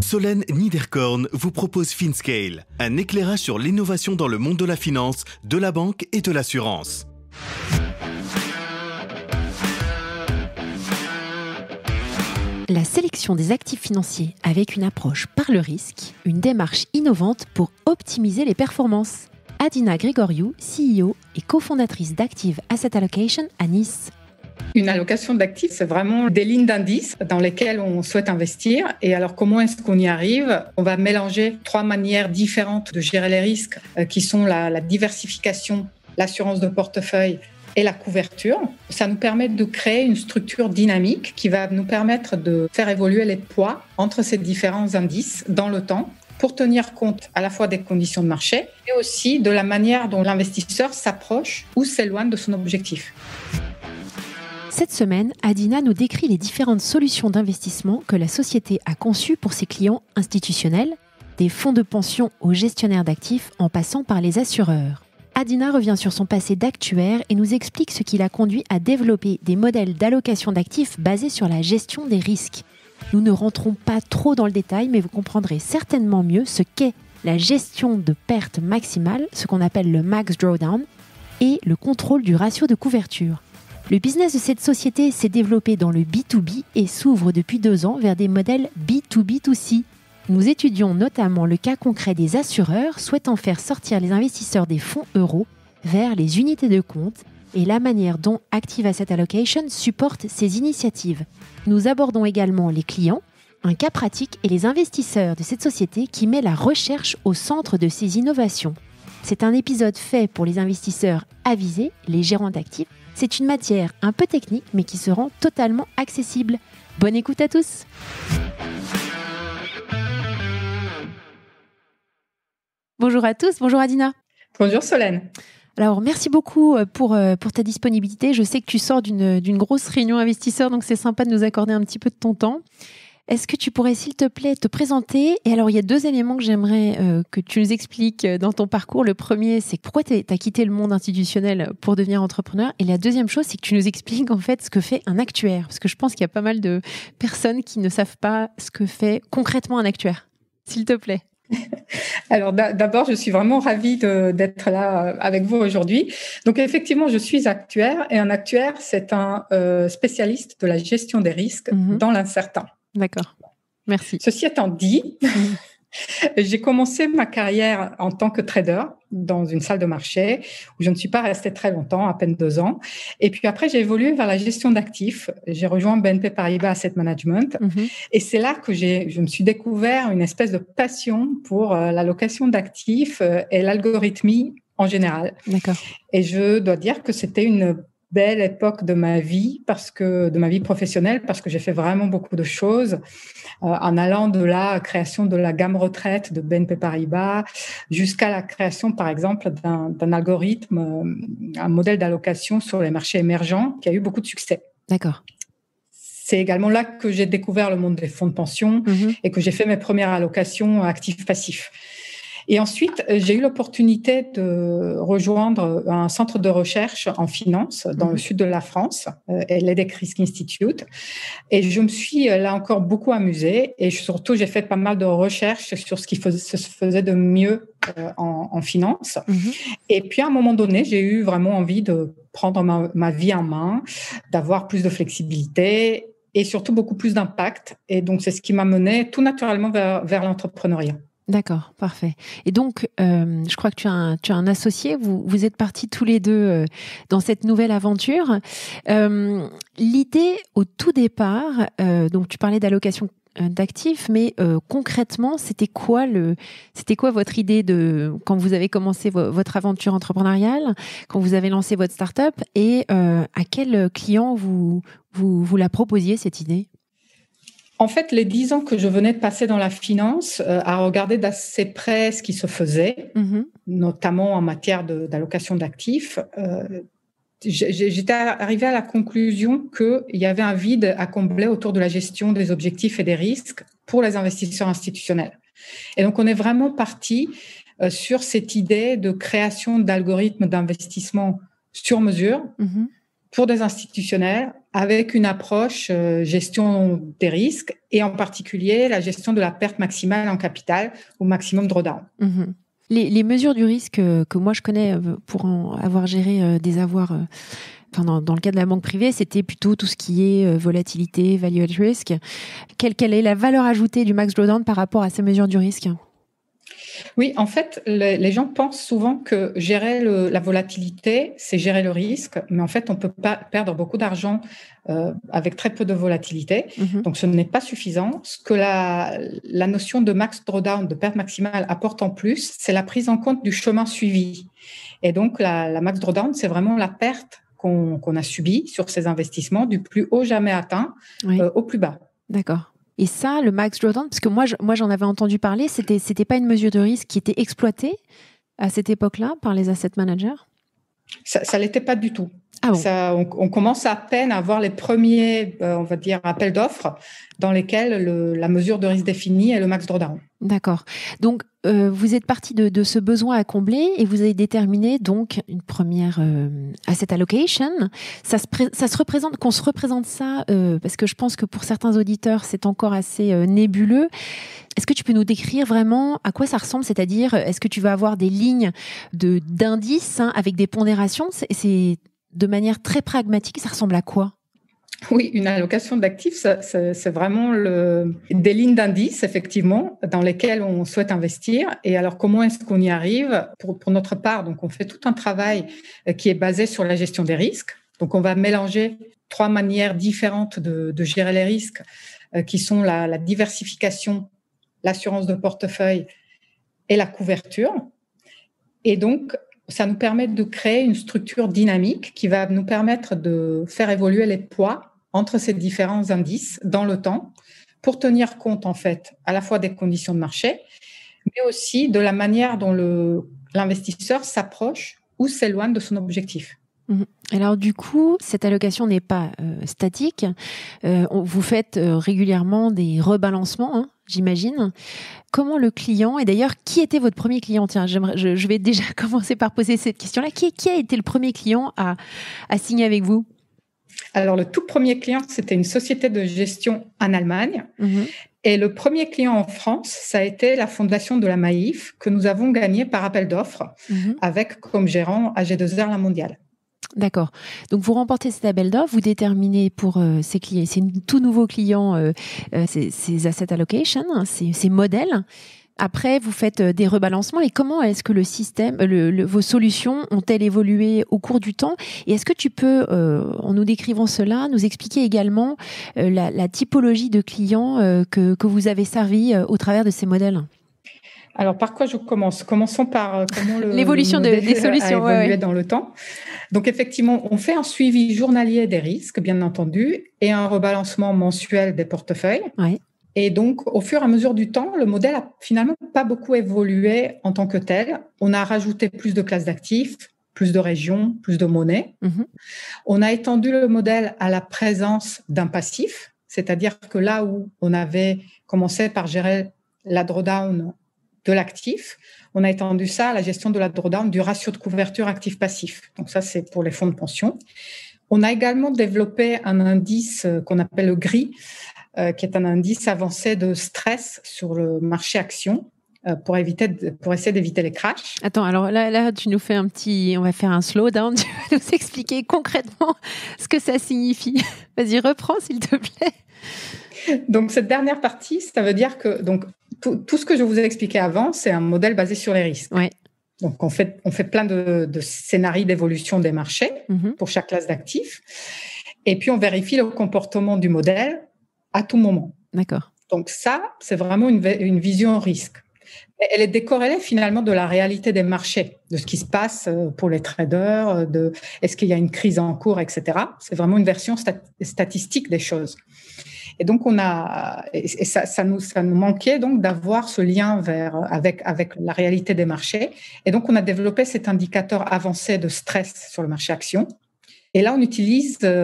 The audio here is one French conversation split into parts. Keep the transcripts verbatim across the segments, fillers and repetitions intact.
Solène Niederkorn vous propose FinScale, un éclairage sur l'innovation dans le monde de la finance, de la banque et de l'assurance. La sélection des actifs financiers avec une approche par le risque, une démarche innovante pour optimiser les performances. Adina Grigoriou, C E O et cofondatrice d'Active Asset Allocation à Nice. Une allocation d'actifs, c'est vraiment des lignes d'indices dans lesquelles on souhaite investir. Et alors, comment est-ce qu'on y arrive ? On va mélanger trois manières différentes de gérer les risques, euh, qui sont la, la diversification, l'assurance de portefeuille et la couverture. Ça nous permet de créer une structure dynamique qui va nous permettre de faire évoluer les poids entre ces différents indices dans le temps pour tenir compte à la fois des conditions de marché et aussi de la manière dont l'investisseur s'approche ou s'éloigne de son objectif. Cette semaine, Adina nous décrit les différentes solutions d'investissement que la société a conçues pour ses clients institutionnels, des fonds de pension aux gestionnaires d'actifs en passant par les assureurs. Adina revient sur son passé d'actuaire et nous explique ce qui l'a conduit à développer des modèles d'allocation d'actifs basés sur la gestion des risques. Nous ne rentrons pas trop dans le détail, mais vous comprendrez certainement mieux ce qu'est la gestion de pertes maximales, ce qu'on appelle le max drawdown, et le contrôle du ratio de couverture. Le business de cette société s'est développé dans le B deux B et s'ouvre depuis deux ans vers des modèles B deux B deux C. Nous étudions notamment le cas concret des assureurs souhaitant faire sortir les investisseurs des fonds euros vers les unités de compte et la manière dont Active Asset Allocation supporte ces initiatives. Nous abordons également les clients, un cas pratique et les investisseurs de cette société qui met la recherche au centre de ces innovations. C'est un épisode fait pour les investisseurs avisés, les gérants d'actifs. C'est une matière un peu technique, mais qui se rend totalement accessible. Bonne écoute à tous. Bonjour à tous, bonjour Adina. Bonjour Solène. Alors, merci beaucoup pour, pour ta disponibilité. Je sais que tu sors d'une, d'une grosse réunion investisseur, donc c'est sympa de nous accorder un petit peu de ton temps. Est-ce que tu pourrais, s'il te plaît, te présenter ? Et alors, il y a deux éléments que j'aimerais euh, que tu nous expliques dans ton parcours. Le premier, c'est pourquoi tu as quitté le monde institutionnel pour devenir entrepreneur. Et la deuxième chose, c'est que tu nous expliques en fait ce que fait un actuaire. Parce que je pense qu'il y a pas mal de personnes qui ne savent pas ce que fait concrètement un actuaire. S'il te plaît. Alors d'abord, je suis vraiment ravie de, d'être là avec vous aujourd'hui. Donc effectivement, je suis actuaire et un actuaire, c'est un euh, spécialiste de la gestion des risques mmh. dans l'incertain. D'accord, merci. Ceci étant dit, j'ai commencé ma carrière en tant que trader dans une salle de marché où je ne suis pas restée très longtemps, à peine deux ans. Et puis après, j'ai évolué vers la gestion d'actifs. J'ai rejoint B N P Paribas Asset Management. Mm-hmm. Et c'est là que j'ai, je me suis découvert une espèce de passion pour euh, l'allocation d'actifs euh, et l'algorithmie en général. D'accord. Et je dois dire que c'était une belle époque de ma vie, parce que de ma vie professionnelle, parce que j'ai fait vraiment beaucoup de choses, euh, en allant de la création de la gamme retraite de B N P Paribas jusqu'à la création, par exemple, d'un, d'un algorithme, euh, un modèle d'allocation sur les marchés émergents qui a eu beaucoup de succès. D'accord. C'est également là que j'ai découvert le monde des fonds de pension mmh. et que j'ai fait mes premières allocations actifs-passifs. Et ensuite, j'ai eu l'opportunité de rejoindre un centre de recherche en finance dans mmh. le sud de la France, euh, l'Edec Risk Institute. Et je me suis là encore beaucoup amusée. Et surtout, j'ai fait pas mal de recherches sur ce qui faisait, se faisait de mieux euh, en, en finance. Mmh. Et puis, à un moment donné, j'ai eu vraiment envie de prendre ma, ma vie en main, d'avoir plus de flexibilité et surtout beaucoup plus d'impact. Et donc, c'est ce qui m'a mené tout naturellement vers, vers l'entrepreneuriat. D'accord, parfait. Et donc, euh, je crois que tu as un, tu as un associé, vous, vous êtes partis tous les deux euh, dans cette nouvelle aventure. Euh, l'idée au tout départ, euh, donc tu parlais d'allocation d'actifs, mais euh, concrètement, c'était quoi le, c'était quoi votre idée de quand vous avez commencé vo- votre aventure entrepreneuriale, quand vous avez lancé votre start-up, et euh, à quel client vous, vous, vous la proposiez cette idée ? En fait, les dix ans que je venais de passer dans la finance, euh, à regarder d'assez près ce qui se faisait, mmh. notamment en matière de, d'allocation d'actifs, euh, j'étais arrivée à la conclusion qu'il y avait un vide à combler autour de la gestion des objectifs et des risques pour les investisseurs institutionnels. Et donc, on est vraiment parti euh, sur cette idée de création d'algorithmes d'investissement sur mesure mmh. pour des institutionnels avec une approche euh, gestion des risques et en particulier la gestion de la perte maximale en capital ou maximum drawdown. Mmh. Les, les mesures du risque euh, que moi je connais euh, pour en avoir géré euh, des avoirs, euh, enfin dans, dans le cas de la banque privée, c'était plutôt tout ce qui est euh, volatilité, value at risk. Quelle, quelle est la valeur ajoutée du max drawdown par rapport à ces mesures du risque ? Oui, en fait, les, les gens pensent souvent que gérer le, la volatilité, c'est gérer le risque, mais en fait, on peut pas perdre beaucoup d'argent euh, avec très peu de volatilité. Mm-hmm. Donc, ce n'est pas suffisant. Ce que la, la notion de max drawdown, de perte maximale, apporte en plus, c'est la prise en compte du chemin suivi. Et donc, la, la max drawdown, c'est vraiment la perte qu'on, qu'on a subie sur ces investissements du plus haut jamais atteint oui. euh, au plus bas. D'accord. Et ça, le max drawdown, parce que moi, je, moi j'en avais entendu parler, c'était, c'était pas une mesure de risque qui était exploitée à cette époque-là par les asset managers ? Ça, ça l'était pas du tout. Ah bon. Ça, on, on commence à peine à voir les premiers, euh, on va dire, appels d'offres dans lesquels le, la mesure de risque définie est le max drawdown. D'accord. Donc, euh, vous êtes parti de, de ce besoin à combler et vous avez déterminé donc une première euh, asset allocation. Ça se, pré- ça se représente, qu'on se représente ça, euh, parce que je pense que pour certains auditeurs, c'est encore assez euh, nébuleux. Est-ce que tu peux nous décrire vraiment à quoi ça ressemble ? C'est-à-dire, est-ce que tu vas avoir des lignes de, d'indices hein, avec des pondérations ? c'est, c'est de manière très pragmatique, ça ressemble à quoi ? Oui, une allocation d'actifs, ça, ça, c'est vraiment le, des lignes d'indices, effectivement, dans lesquelles on souhaite investir. Et alors, comment est-ce qu'on y arrive ? Pour, pour notre part, donc, on fait tout un travail qui est basé sur la gestion des risques. Donc, on va mélanger trois manières différentes de, de gérer les risques, euh, qui sont la, la diversification, l'assurance de portefeuille et la couverture. Et donc, ça nous permet de créer une structure dynamique qui va nous permettre de faire évoluer les poids entre ces différents indices dans le temps pour tenir compte, en fait, à la fois des conditions de marché, mais aussi de la manière dont le, l'investisseur s'approche ou s'éloigne de son objectif. Alors du coup, cette allocation n'est pas euh, statique. Euh, vous faites euh, régulièrement des rebalancements, hein, j'imagine. Comment le client, et d'ailleurs, qui était votre premier client ? Tiens, j'aimerais, je, je vais déjà commencer par poser cette question-là. Qui, qui a été le premier client à, à signer avec vous ? Alors, le tout premier client, c'était une société de gestion en Allemagne. Mmh. Et le premier client en France, ça a été la fondation de la Maïf, que nous avons gagné par appel d'offres, mmh. avec comme gérant A G deux R La Mondiale. D'accord. Donc, vous remportez cet appel d'offres, vous déterminez pour euh, ces clients, ces tout nouveaux clients, euh, euh, ces, ces asset allocation, ces, ces modèles. Après, vous faites des rebalancements. Et comment est-ce que le système, le, le, vos solutions ont-elles évolué au cours du temps ? Et est-ce que tu peux, euh, en nous décrivant cela, nous expliquer également euh, la, la typologie de clients euh, que, que vous avez servis euh, au travers de ces modèles ? Alors, par quoi je commence ? Commençons par comment le, l'évolution le de, des solutions a évolué ouais, ouais. dans le temps. Donc, effectivement, on fait un suivi journalier des risques, bien entendu, et un rebalancement mensuel des portefeuilles. Ouais. Et donc, au fur et à mesure du temps, le modèle a finalement pas beaucoup évolué en tant que tel. On a rajouté plus de classes d'actifs, plus de régions, plus de monnaies. Mm-hmm. On a étendu le modèle à la présence d'un passif, c'est-à-dire que là où on avait commencé par gérer la drawdown de l'actif, on a étendu ça à la gestion de la drawdown du ratio de couverture actif-passif. Donc ça, c'est pour les fonds de pension. On a également développé un indice qu'on appelle le G R I, euh, qui est un indice avancé de stress sur le marché action euh, pour éviter, de, pour essayer d'éviter les crashs. Attends, alors là, là, tu nous fais un petit, on va faire un slowdown. Tu vas nous expliquer concrètement ce que ça signifie. Vas-y, reprends s'il te plaît. Donc cette dernière partie, ça veut dire que donc tout, tout ce que je vous ai expliqué avant, c'est un modèle basé sur les risques. Ouais. Donc on fait on fait plein de, de scénarios d'évolution des marchés mm-hmm. pour chaque classe d'actifs, et puis on vérifie le comportement du modèle à tout moment. D'accord. Donc ça, c'est vraiment une, une vision risque. Elle est décorrélée finalement de la réalité des marchés, de ce qui se passe pour les traders, de est-ce qu'il y a une crise en cours, et cetera. C'est vraiment une version stat- statistique des choses. Et donc on a, et ça, ça nous, ça nous manquait donc d'avoir ce lien vers avec avec la réalité des marchés. Et donc on a développé cet indicateur avancé de stress sur le marché action. Et là on utilise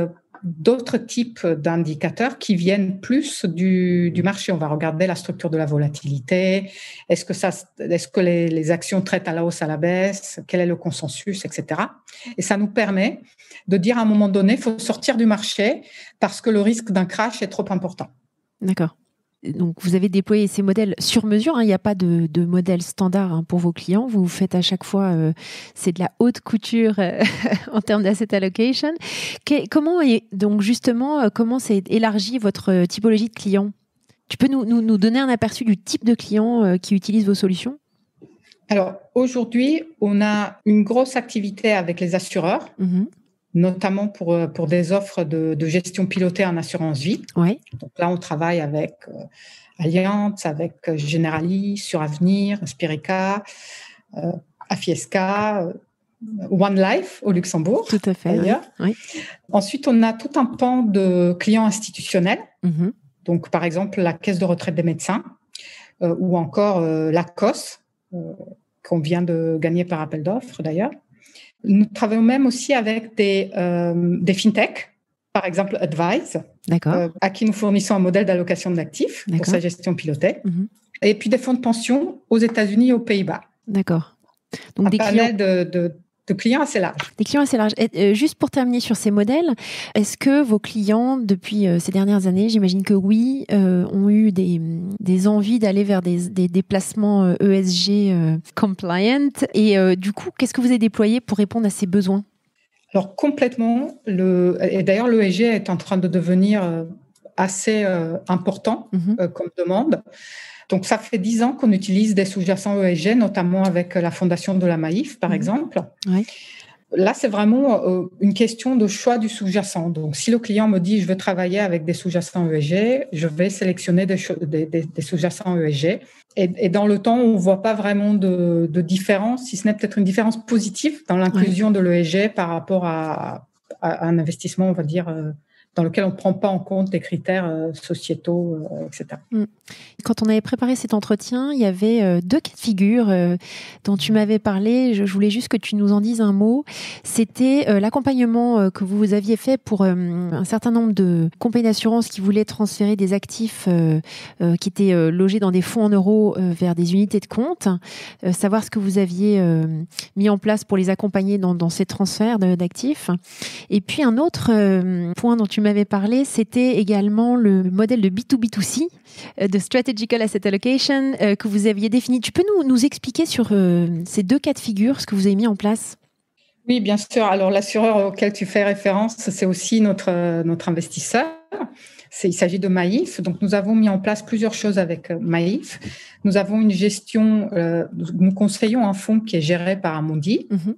d'autres types d'indicateurs qui viennent plus du, du marché. On va regarder la structure de la volatilité. Est-ce que, ça, est-ce que les, les actions traitent à la hausse, à la baisse? Quel est le consensus, et cetera. Et ça nous permet de dire à un moment donné, il faut sortir du marché parce que le risque d'un crash est trop important. D'accord. Donc, vous avez déployé ces modèles sur mesure. Hein. Il n'y a pas de, de modèle standard hein, pour vos clients. Vous faites à chaque fois, euh, c'est de la haute couture euh, en termes d'asset allocation. Que, comment est, donc justement, euh, comment s'est élargie votre typologie de clients? Tu peux nous, nous, nous donner un aperçu du type de clients euh, qui utilisent vos solutions? Alors, aujourd'hui, on a une grosse activité avec les assureurs. Mm-hmm. Notamment pour, pour des offres de, de gestion pilotée en assurance vie. Ouais. Donc là, on travaille avec euh, Allianz, avec Generali, Suravenir, Spirica, euh, Afiesca, euh, One Life au Luxembourg. Tout à fait. D'ailleurs. Oui. Oui. Ensuite, on a tout un pan de clients institutionnels. Mm-hmm. Donc, par exemple, la Caisse de retraite des médecins euh, ou encore euh, la C O S, euh, qu'on vient de gagner par appel d'offres d'ailleurs. Nous travaillons même aussi avec des, euh, des fintech, par exemple Advise, euh, à qui nous fournissons un modèle d'allocation d'actifs D'accord. pour sa gestion pilotée, mm-hmm. et puis des fonds de pension aux États-Unis et aux Pays-Bas. D'accord. Donc un des panel clients... de, de, de clients assez large. Des clients assez larges. Et, euh, juste pour terminer sur ces modèles, est-ce que vos clients, depuis euh, ces dernières années, j'imagine que oui, euh, ont eu des, des envies d'aller vers des, des déplacements euh, E S G euh, compliant et euh, du coup, qu'est-ce que vous avez déployé pour répondre à ces besoins? Alors complètement, le, et d'ailleurs l'E S G est en train de devenir assez euh, important mm-hmm. euh, comme demande. Donc, ça fait dix ans qu'on utilise des sous-jacents E S G, notamment avec la fondation de la Maïf, par mmh. exemple. Oui. Là, c'est vraiment euh, une question de choix du sous-jacent. Donc, si le client me dit « je veux travailler avec des sous-jacents E S G », je vais sélectionner des, des, des, des sous-jacents E S G. Et, et dans le temps, on ne voit pas vraiment de, de différence, si ce n'est peut-être une différence positive dans l'inclusion oui. de l'E S G par rapport à, à un investissement, on va dire, euh, dans lequel on ne prend pas en compte des critères euh, sociétaux, euh, et cetera. Quand on avait préparé cet entretien, il y avait euh, deux cas de figure euh, dont tu m'avais parlé. Je, je voulais juste que tu nous en dises un mot. C'était euh, l'accompagnement euh, que vous aviez fait pour euh, un certain nombre de compagnies d'assurance qui voulaient transférer des actifs euh, euh, qui étaient euh, logés dans des fonds en euros euh, vers des unités de compte. Euh, savoir ce que vous aviez euh, mis en place pour les accompagner dans, dans ces transferts de, d'actifs. Et puis un autre euh, point dont tu m'avais parlé, c'était également le modèle de B deux B deux C, de Strategical Asset Allocation, euh, que vous aviez défini. Tu peux nous, nous expliquer sur euh, ces deux cas de figure, ce que vous avez mis en place? Oui, bien sûr. Alors, l'assureur auquel tu fais référence, c'est aussi notre, notre investisseur. C'est, il s'agit de Maïf. Donc, nous avons mis en place plusieurs choses avec Maïf. Nous avons une gestion, euh, nous conseillons un fonds qui est géré par Amundi. Mm-hmm.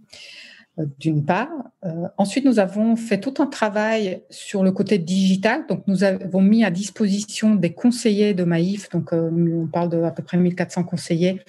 D'une part. Euh, ensuite, nous avons fait tout un travail sur le côté digital. Donc, nous avons mis à disposition des conseillers de Maïf. Donc, euh, on parle de à peu près mille quatre cents conseillers.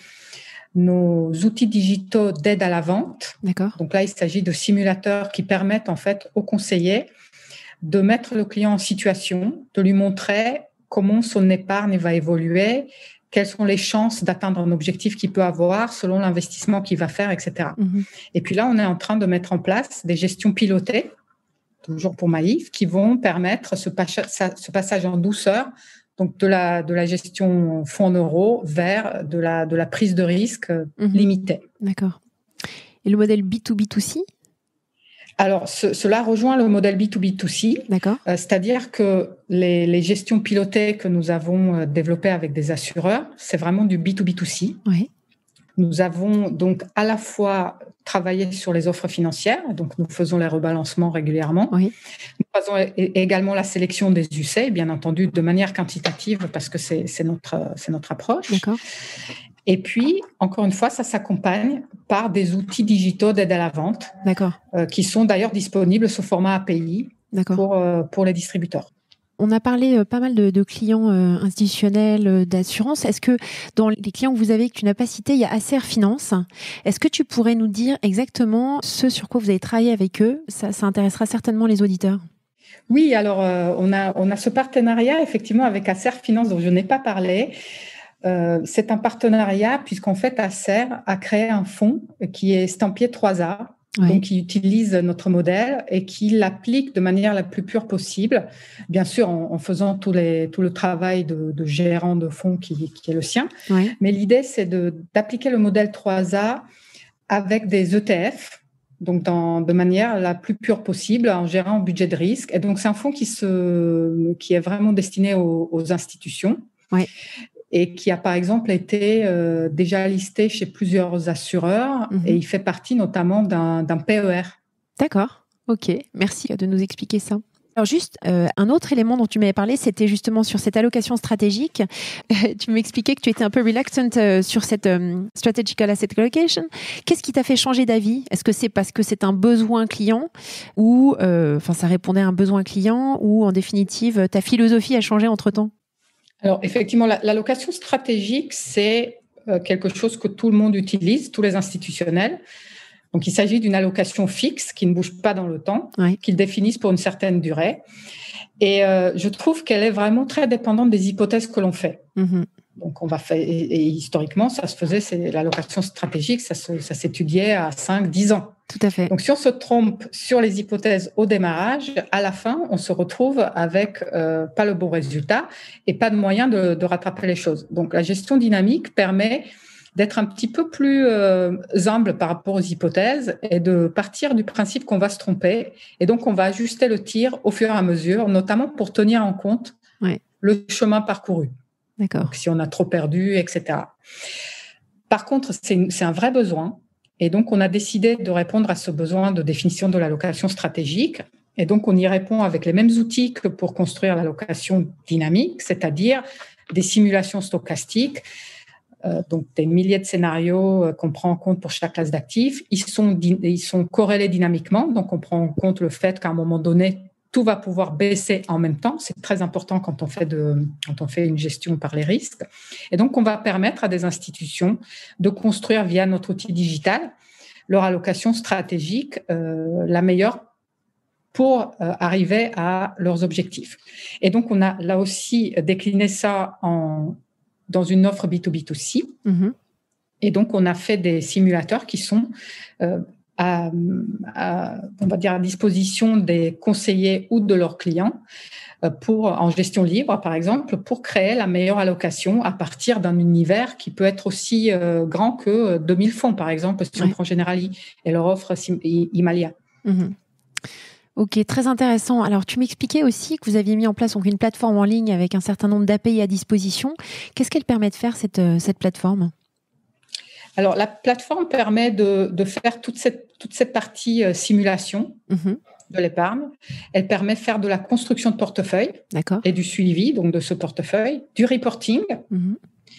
Nos outils digitaux d'aide à la vente. D'accord. Donc là, il s'agit de simulateurs qui permettent en fait aux conseillers de mettre le client en situation, de lui montrer comment son épargne va évoluer, quelles sont les chances d'atteindre un objectif qu'il peut avoir selon l'investissement qu'il va faire, et cetera. Mm-hmm. Et puis là, on est en train de mettre en place des gestions pilotées, toujours pour Maïf, qui vont permettre ce, pas- ce passage en douceur, donc de la, de la gestion fonds en euros vers de la, de la prise de risque mm-hmm. limitée. D'accord. Et le modèle B deux B deux C ? Alors, ce, cela rejoint le modèle B deux B deux C. D'accord. Euh, c'est-à-dire que les, les gestions pilotées que nous avons euh, développées avec des assureurs, c'est vraiment du B deux B deux C. Oui. Nous avons donc à la fois travaillé sur les offres financières, donc nous faisons les rebalancements régulièrement. Oui. Nous faisons également la sélection des U C, bien entendu, de manière quantitative, parce que c'est, c'est, notre, c'est notre approche. D'accord. Et puis, encore une fois, ça s'accompagne par des outils digitaux d'aide à la vente, D'accord. Euh, qui sont d'ailleurs disponibles sous format A P I pour, euh, pour les distributeurs. On a parlé euh, pas mal de, de clients euh, institutionnels, euh, d'assurance. Est-ce que dans les clients que vous avez, que tu n'as pas cités, il y a Acer Finance. Est-ce que tu pourrais nous dire exactement ce sur quoi vous avez travaillé avec eux ? Ça, ça intéressera certainement les auditeurs. Oui, alors euh, on a, on a ce partenariat effectivement avec Acer Finance dont je n'ai pas parlé. Euh, c'est un partenariat puisqu'en fait Acer a créé un fonds qui est estampillé trois A Ouais. Donc, qui utilise notre modèle et qui l'applique de manière la plus pure possible, bien sûr en, en faisant tout, les, tout le travail de, de gérant de fonds qui, qui est le sien. Ouais. Mais l'idée, c'est de, d'appliquer le modèle trois A avec des E T F, donc dans, de manière la plus pure possible, en gérant un budget de risque. Et donc, c'est un fonds qui, se, qui est vraiment destiné aux, aux institutions. Ouais. Et qui a, par exemple, été euh, déjà listé chez plusieurs assureurs. Mmh. Et il fait partie notamment d'un, d'un P E R. D'accord, ok. Merci de nous expliquer ça. Alors juste, euh, un autre élément dont tu m'avais parlé, c'était justement sur cette allocation stratégique. Euh, tu m'expliquais que tu étais un peu reluctant euh, sur cette euh, strategical asset allocation. Qu'est-ce qui t'a fait changer d'avis ? Est-ce que c'est parce que c'est un besoin client ou euh, enfin ça répondait à un besoin client ou en définitive ta philosophie a changé entre-temps ? Alors, effectivement, la, l'allocation stratégique, c'est euh, quelque chose que tout le monde utilise, tous les institutionnels. Donc, il s'agit d'une allocation fixe qui ne bouge pas dans le temps, oui. qu'ils définissent pour une certaine durée. Et euh, je trouve qu'elle est vraiment très dépendante des hypothèses que l'on fait. Mm-hmm. Donc, on va faire, et, et historiquement, ça se faisait, c'est l'allocation stratégique, ça, se, ça s'étudiait à cinq dix ans. Tout à fait. Donc, si on se trompe sur les hypothèses au démarrage, à la fin, on se retrouve avec euh, pas le bon résultat et pas de moyen de, de rattraper les choses. Donc, la gestion dynamique permet d'être un petit peu plus euh, humble par rapport aux hypothèses et de partir du principe qu'on va se tromper. Et donc, on va ajuster le tir au fur et à mesure, notamment pour tenir en compte ouais. le chemin parcouru. D'accord. Donc, si on a trop perdu, et cetera. Par contre, c'est, c'est un vrai besoin. Et donc, on a décidé de répondre à ce besoin de définition de l'allocation stratégique. Et donc, on y répond avec les mêmes outils que pour construire l'allocation dynamique, c'est-à-dire des simulations stochastiques, euh, donc des milliers de scénarios euh, qu'on prend en compte pour chaque classe d'actifs. Ils sont, di- ils sont corrélés dynamiquement, donc on prend en compte le fait qu'à un moment donné, tout va pouvoir baisser en même temps. C'est très important quand on fait de, quand on fait une gestion par les risques. Et donc, on va permettre à des institutions de construire via notre outil digital leur allocation stratégique euh, la meilleure pour euh, arriver à leurs objectifs. Et donc, on a là aussi décliné ça en, dans une offre B deux B deux C. Mm-hmm. Et donc, on a fait des simulateurs qui sont euh, À, à, on va dire à disposition des conseillers ou de leurs clients pour, en gestion libre, par exemple, pour créer la meilleure allocation à partir d'un univers qui peut être aussi euh, grand que deux mille fonds, par exemple, si ouais. on prend Generali et leur offre Himalaya. Mmh. Ok, très intéressant. Alors, tu m'expliquais aussi que vous aviez mis en place donc, une plateforme en ligne avec un certain nombre d'A P I à disposition. Qu'est-ce qu'elle permet de faire, cette, cette plateforme ? Alors, la plateforme permet de, de faire toute cette, toute cette partie euh, simulation mmh. de l'épargne. Elle permet de faire de la construction de portefeuille D'accord. et du suivi donc de ce portefeuille, du reporting, mmh.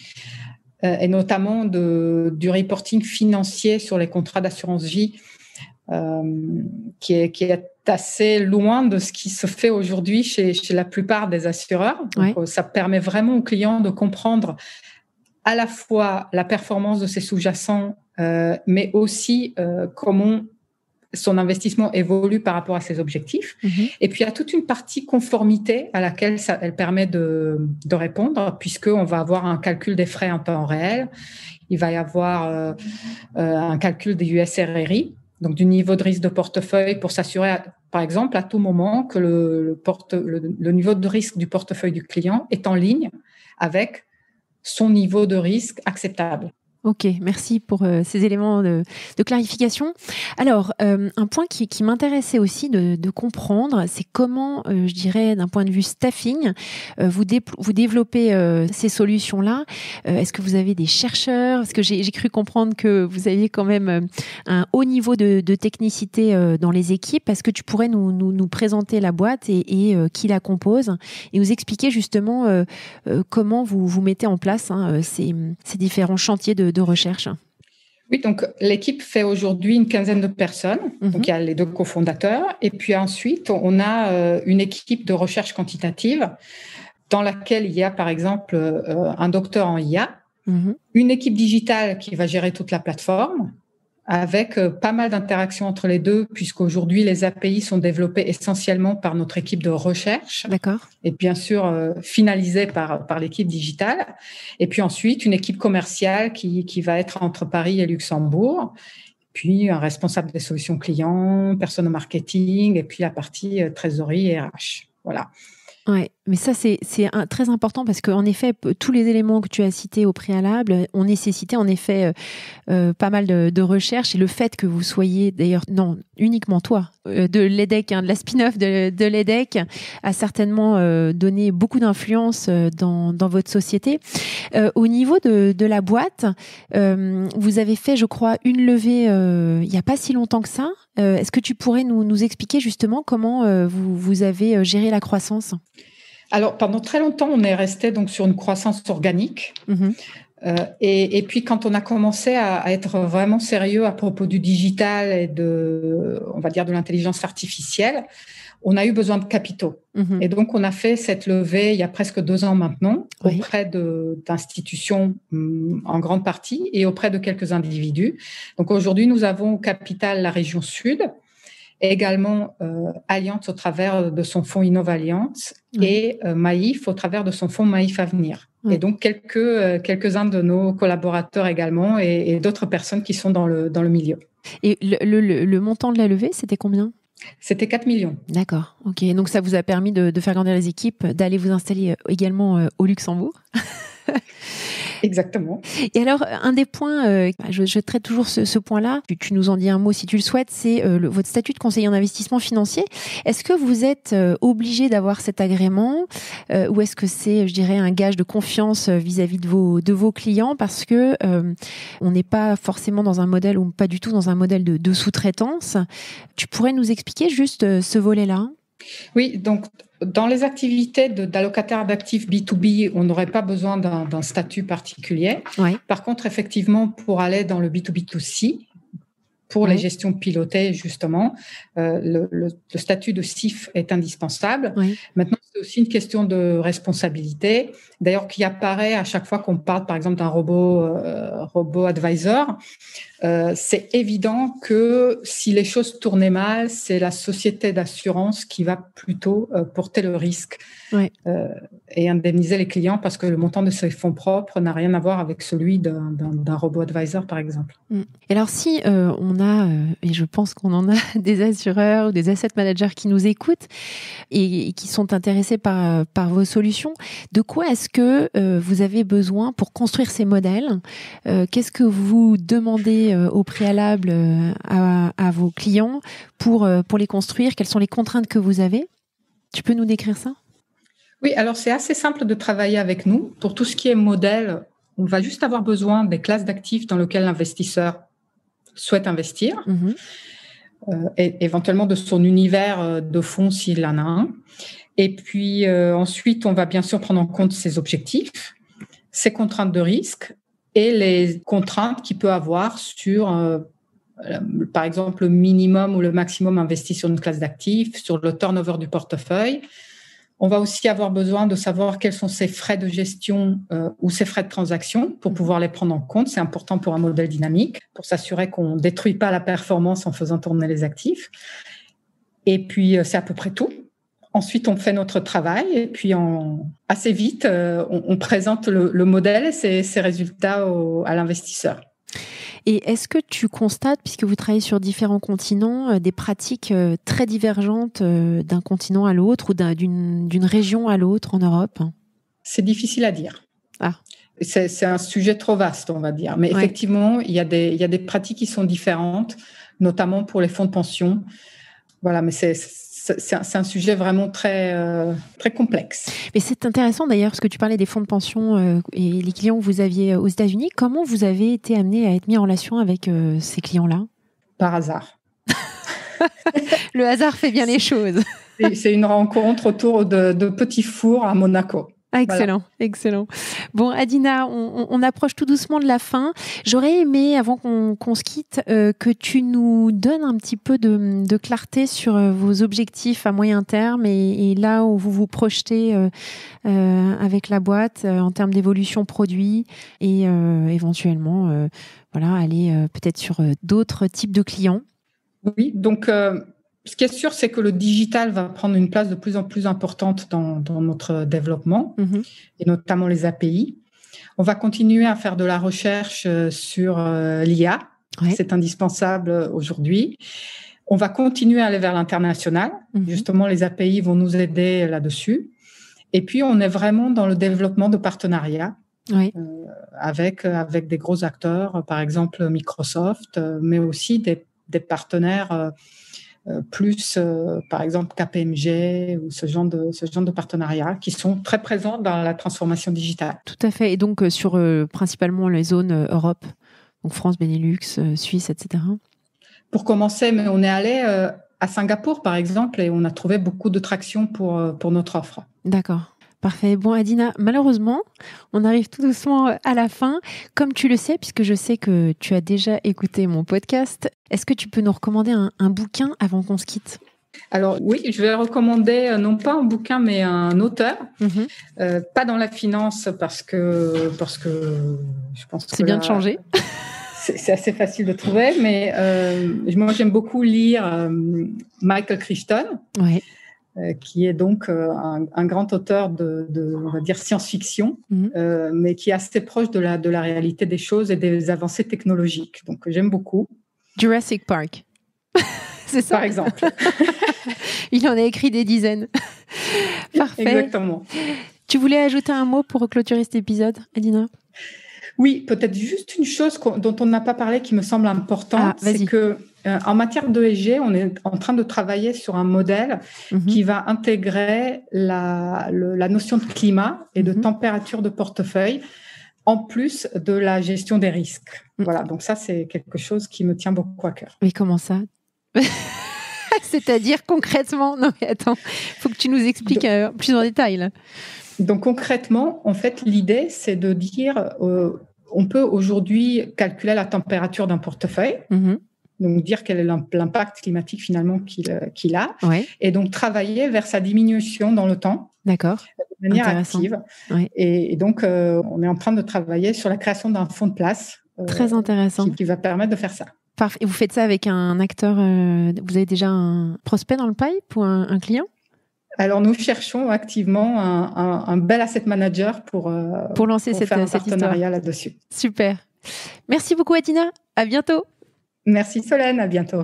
euh, et notamment de, du reporting financier sur les contrats d'assurance vie, euh, qui, est, qui est assez loin de ce qui se fait aujourd'hui chez, chez la plupart des assureurs. Donc, ouais. Ça permet vraiment aux clients de comprendre à la fois la performance de ses sous-jacents, euh, mais aussi euh, comment son investissement évolue par rapport à ses objectifs. Mmh. Et puis, il y a toute une partie conformité à laquelle ça, elle permet de, de répondre, puisqu'on va avoir un calcul des frais en temps réel. Il va y avoir euh, euh, un calcul des U S R R I, donc du niveau de risque de portefeuille, pour s'assurer, à, par exemple, à tout moment que le, le, porte, le, le niveau de risque du portefeuille du client est en ligne avec son niveau de risque acceptable. Ok, merci pour euh, ces éléments de, de clarification. Alors, euh, un point qui, qui m'intéressait aussi de, de comprendre, c'est comment, euh, je dirais, d'un point de vue staffing, euh, vous, dé- vous développez euh, ces solutions-là. Euh, est-ce que vous avez des chercheurs ? Parce que j'ai, j'ai cru comprendre que vous aviez quand même euh, un haut niveau de, de technicité euh, dans les équipes. Est-ce que tu pourrais nous, nous, nous présenter la boîte et, et euh, qui la compose et nous expliquer justement euh, euh, comment vous, vous mettez en place hein, ces, ces différents chantiers de de recherche ? Oui, donc l'équipe fait aujourd'hui une quinzaine de personnes. Mmh. Donc il y a les deux cofondateurs et puis ensuite on a euh, une équipe de recherche quantitative dans laquelle il y a par exemple euh, un docteur en I A, mmh. une équipe digitale qui va gérer toute la plateforme avec euh, pas mal d'interactions entre les deux, puisqu'aujourd'hui, les A P I sont développés essentiellement par notre équipe de recherche. D'accord. Et bien sûr, euh, finalisés par, par l'équipe digitale. Et puis ensuite, une équipe commerciale qui, qui va être entre Paris et Luxembourg. puis un responsable des solutions clients, personne au marketing, et puis la partie trésorerie et R H. Voilà. Ouais, mais ça c'est c'est un, très important parce qu'en effet tous les éléments que tu as cités au préalable ont nécessité en effet euh, euh, pas mal de, de recherches, et le fait que vous soyez d'ailleurs non uniquement toi euh, de l'E D E C, hein, de la spin-off de, de l'E D E C a certainement euh, donné beaucoup d'influence euh, dans dans votre société. Euh, au niveau de de la boîte, euh, vous avez fait je crois une levée euh, il y a pas si longtemps que ça. Euh, est-ce que tu pourrais nous nous expliquer justement comment euh, vous vous avez géré la croissance? Alors, pendant très longtemps, on est resté donc sur une croissance organique. Mmh. Euh, et, et puis, quand on a commencé à, à être vraiment sérieux à propos du digital et de, on va dire, de l'intelligence artificielle, on a eu besoin de capitaux. Mmh. Et donc, on a fait cette levée il y a presque deux ans maintenant, oui, auprès de, d'institutions hum, en grande partie et auprès de quelques individus. Donc, aujourd'hui, nous avons au capital la région Sud, également euh, Allianz au travers de son fonds Innovallianz, oui, et euh, Maïf au travers de son fonds Maïf Avenir. Oui. Et donc quelques euh, quelques-uns de nos collaborateurs également et, et d'autres personnes qui sont dans le dans le milieu. Et le, le, le montant de la levée, c'était combien? C'était quatre millions. D'accord, ok. Donc ça vous a permis de, de faire grandir les équipes, d'aller vous installer également au Luxembourg. Exactement. Et alors, un des points, euh, je, je traite toujours ce, ce point-là, tu, tu nous en dis un mot si tu le souhaites, c'est euh, le, votre statut de conseiller en investissement financier. Est-ce que vous êtes euh, obligé d'avoir cet agrément euh, ou est-ce que c'est, je dirais, un gage de confiance vis-à-vis de vos, de vos clients parce que euh, on n'est pas forcément dans un modèle ou pas du tout dans un modèle de, de sous-traitance. Tu pourrais nous expliquer juste euh, ce volet-là ? Oui, donc dans les activités de, d'allocataires d'actifs B deux B, on n'aurait pas besoin d'un, d'un statut particulier. Ouais. Par contre, effectivement, pour aller dans le B deux B deux C, pour ouais. les gestions pilotées, justement, euh, le, le, le statut de S I F est indispensable. Ouais. Maintenant, c'est aussi une question de responsabilité, d'ailleurs, qui apparaît à chaque fois qu'on parle, par exemple, d'un robot, euh, robot advisor. Euh, c'est évident que si les choses tournaient mal, c'est la société d'assurance qui va plutôt euh, porter le risque ouais. euh, et indemniser les clients parce que le montant de ses fonds propres n'a rien à voir avec celui d'un, d'un, d'un robot advisor, par exemple. Et alors, si euh, on a, euh, et je pense qu'on en a des assureurs ou des asset managers qui nous écoutent et, et qui sont intéressés par, par vos solutions, de quoi est-ce que euh, vous avez besoin pour construire ces modèles ? euh, Qu'est-ce que vous demandez au préalable à, à vos clients pour, pour les construire? Quelles sont les contraintes que vous avez? Tu peux nous décrire ça? Oui, alors c'est assez simple de travailler avec nous. Pour tout ce qui est modèle, on va juste avoir besoin des classes d'actifs dans lesquelles l'investisseur souhaite investir, mmh. euh, et éventuellement de son univers de fonds s'il en a un. Et puis euh, ensuite, on va bien sûr prendre en compte ses objectifs, ses contraintes de risque, et les contraintes qu'il peut avoir sur, euh, par exemple, le minimum ou le maximum investi sur une classe d'actifs, sur le turnover du portefeuille. On va aussi avoir besoin de savoir quels sont ses frais de gestion euh, ou ses frais de transaction pour pouvoir les prendre en compte. C'est important pour un modèle dynamique, pour s'assurer qu'on ne détruit pas la performance en faisant tourner les actifs. Et puis, c'est à peu près tout. Ensuite, on fait notre travail et puis on, assez vite, euh, on, on présente le, le modèle et ses, ses résultats au, à l'investisseur. Et est-ce que tu constates, puisque vous travaillez sur différents continents, des pratiques très divergentes d'un continent à l'autre ou d'un, d'une, d'une région à l'autre en Europe ? C'est difficile à dire. Ah. C'est, c'est un sujet trop vaste, on va dire. Mais ouais. effectivement, il y a des, il y a des pratiques qui sont différentes, notamment pour les fonds de pension. Voilà, mais c'est... C'est un, c'est un sujet vraiment très, euh, très complexe. Mais c'est intéressant d'ailleurs, parce que tu parlais des fonds de pension euh, et les clients que vous aviez aux États-Unis. Comment vous avez été amené à être mis en relation avec euh, ces clients-là ? Par hasard. Le hasard fait bien les choses. C'est, c'est une rencontre autour de, de petits fours à Monaco. Ah, excellent, voilà. excellent. Bon, Adina, on, on approche tout doucement de la fin. J'aurais aimé, avant qu'on, qu'on se quitte, euh, que tu nous donnes un petit peu de, de clarté sur euh, vos objectifs à moyen terme et, et là où vous vous projetez euh, euh, avec la boîte euh, en termes d'évolution produit et euh, éventuellement, euh, voilà, aller euh, peut-être sur euh, d'autres types de clients. Oui, donc... Euh... Ce qui est sûr, c'est que le digital va prendre une place de plus en plus importante dans, dans notre développement, mmh. et notamment les A P I. On va continuer à faire de la recherche sur euh, l'I A, Oui. C'est indispensable aujourd'hui. On va continuer à aller vers l'international. Mmh. Justement, les A P I vont nous aider là-dessus. Et puis, on est vraiment dans le développement de partenariats oui. euh, avec, avec des gros acteurs, par exemple Microsoft, euh, mais aussi des, des partenaires euh, euh, plus, euh, par exemple K P M G ou ce genre, de, ce genre de partenariats qui sont très présents dans la transformation digitale. Tout à fait. Et donc, euh, sur euh, principalement les zones euh, Europe, donc France, Benelux, euh, Suisse, et cetera. Pour commencer, mais on est allé euh, à Singapour, par exemple, et on a trouvé beaucoup de traction pour, euh, pour notre offre. D'accord. Parfait. Bon, Adina, malheureusement, on arrive tout doucement à la fin. Comme tu le sais, puisque je sais que tu as déjà écouté mon podcast, est-ce que tu peux nous recommander un, un bouquin avant qu'on se quitte ? Alors oui, je vais recommander non pas un bouquin, mais un auteur. Mm-hmm. Euh, pas dans la finance parce que, parce que je pense que c'est bien là, de changer. C'est, c'est assez facile de trouver, mais euh, moi j'aime beaucoup lire euh, Michael Crichton. Ouais. Euh, qui est donc euh, un, un grand auteur de, de, on va dire, science-fiction, mmh. euh, mais qui est assez proche de la, de la réalité des choses et des avancées technologiques. Donc, j'aime beaucoup. Jurassic Park. C'est ça ? Par exemple. Il en a écrit des dizaines. Parfait. Exactement. Tu voulais ajouter un mot pour clôturer cet épisode, Adina ? Oui, peut-être juste une chose dont on n'a pas parlé qui me semble importante, ah, c'est que euh, en matière d'E S G, on est en train de travailler sur un modèle mm-hmm. qui va intégrer la, le, la notion de climat et mm-hmm. de température de portefeuille, en plus de la gestion des risques. Mm-hmm. Voilà, donc ça, c'est quelque chose qui me tient beaucoup à cœur. Mais comment ça ? C'est-à-dire concrètement ? Non, mais attends, il faut que tu nous expliques donc, euh, plus en détail, là. Donc concrètement, en fait, l'idée, c'est de dire... Euh, on peut aujourd'hui calculer la température d'un portefeuille, mmh. donc dire quel est l'impact climatique finalement qu'il, qu'il a, ouais. et donc travailler vers sa diminution dans le temps, d'accord, de manière active. Ouais. Et, et donc, euh, on est en train de travailler sur la création d'un fonds de place. Euh, Très intéressant. Qui, qui va permettre de faire ça. Parfait. Et vous faites ça avec un acteur, euh, vous avez déjà un prospect dans le pipe ou un, un client ? Alors, nous cherchons activement un, un, un bel asset manager pour, euh, pour lancer pour cette, faire un cette partenariat histoire. Là-dessus. Super. Merci beaucoup, Adina. À bientôt. Merci, Solène. À bientôt.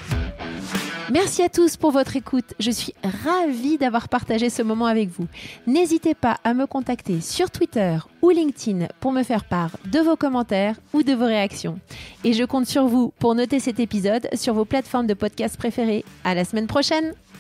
Merci à tous pour votre écoute. Je suis ravie d'avoir partagé ce moment avec vous. N'hésitez pas à me contacter sur Twitter ou LinkedIn pour me faire part de vos commentaires ou de vos réactions. Et je compte sur vous pour noter cet épisode sur vos plateformes de podcast préférées. À la semaine prochaine.